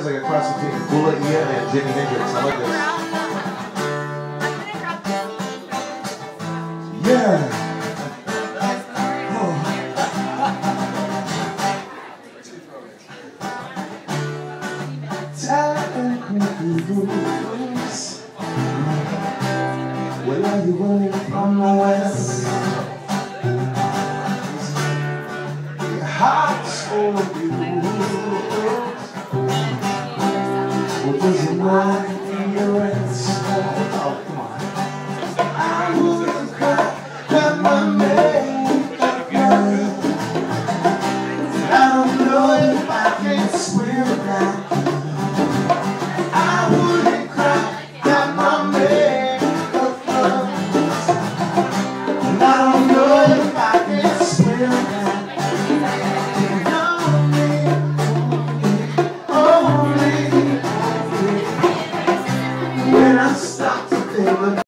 is like a cross between Bula Ia and Jimi Hendrix. I like this. Yeah. Oh. Where are you running from the west? Your heart's full of you. What does it mind your rest? Oh, come on. I would have cried that my makeup good. I don't know if I can swear that.